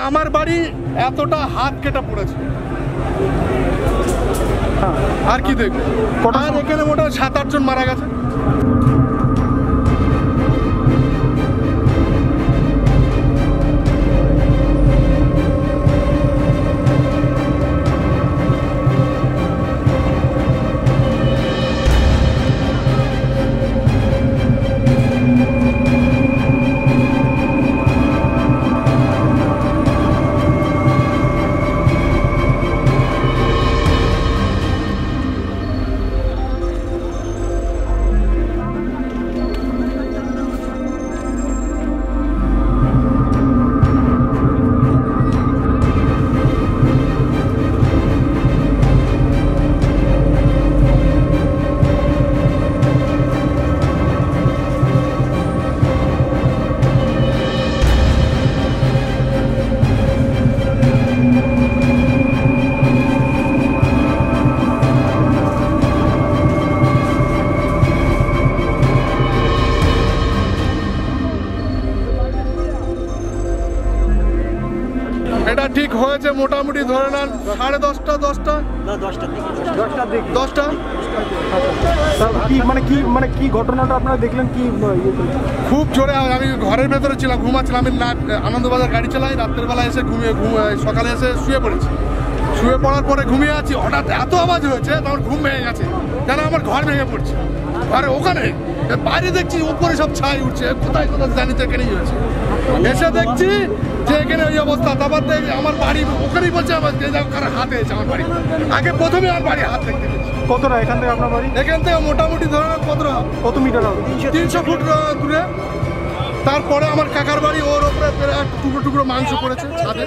আমার বাড়ি এতটা হাত কেটে পড়েছে, আর কি দেখবে। আর এখানে মোটামুটি 7-8 জন মারা গেছে। এটা ঠিক হয়েছে মোটামুটি ধরে নেন 10:30 মানে কি ঘটনাটা আপনারা দেখলেন? কি খুব জোরে, আমি ঘরের ভেতরে ছিলাম, ঘুমাচ্ছিলাম। আমি আনন্দবাজার গাড়ি চালাই, রাত্রের বেলা এসে সকালে এসে শুয়ে পড়েছি। শুয়ে পড়ার পরে ঘুমিয়ে আছি, হঠাৎ এত আওয়াজ হয়েছে, তখন ঘুম ভেঙে গেছে, যেন আমার ঘর ভেঙে পড়ছে। ঘরে ওখানে বাইরে দেখছি উপরে সব ছাই উঠছে, কোথায় জানি তো এখানেই হয়েছে। এসে দেখছি যে এখানে ওই অবস্থা। তারপর দেখি আমার বাড়ি ওখানেই বলছে, আমার কারো হাতে এসে আমার বাড়ি। আগে প্রথমে আমার বাড়ি হাত দেখতে পেয়েছি। কতটা এখান থেকে আপনার বাড়ি? এখান থেকে মোটামুটি ধরে কত মিটার হবে? 300 ফুট দূরে। তারপরে আমার কাকার বাড়ি, ওর ওপরে টুকরো টুকরো মাংস পড়েছে ছাদে।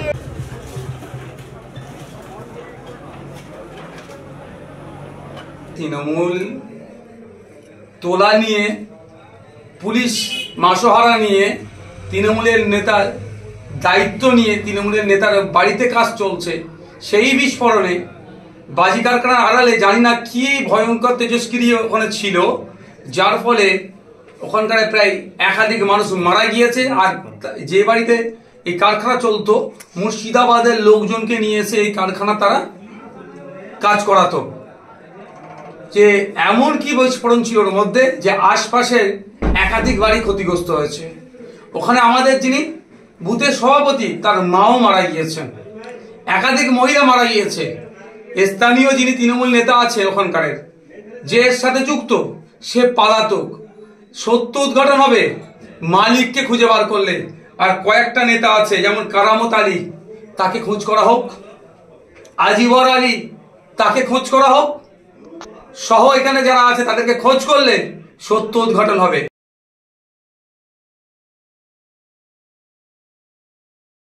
তৃণমূল তোলা নিয়ে, পুলিশ মাসোহারা নিয়ে, তৃণমূলের নেতার দায়িত্ব নিয়ে তৃণমূলের নেতার বাড়িতে কাজ চলছে, সেই বিস্ফোরণে বাজি কারখানার আড়ালে জানি না কি ভয়ঙ্কর তেজস্ক্রিয় ওখানে ছিল, যার ফলে ওখানকার প্রায় একাধিক মানুষ মারা গিয়েছে। আর যে বাড়িতে এই কারখানা চলতো, মুর্শিদাবাদের লোকজনকে নিয়ে এসে এই কারখানা তারা কাজ করাতো। যে এমন কি বিস্ফোরণ ছিল ওর মধ্যে যে আশপাশের একাধিক বাড়ি ক্ষতিগ্রস্ত হয়েছে। ওখানে আমাদের যিনি বুথের সভাপতি, তার মাও মারা গিয়েছেন, একাধিক মহিলা মারা গিয়েছে। স্থানীয় যিনি তৃণমূল নেতা আছে ওখানকারের, যে এর সাথে যুক্ত, সে পলাতক। সত্য উদ্ঘাটন হবে মালিককে খুঁজে বার করলে। আর কয়েকটা নেতা আছে, যেমন কারামত আলী, তাকে খোঁজ করা হোক, আজিবর আলী, তাকে খোঁজ করা হোক, সহ এখানে যারা আছে তাদেরকে খোঁজ করলে সত্য উদ্ঘাটন হবে।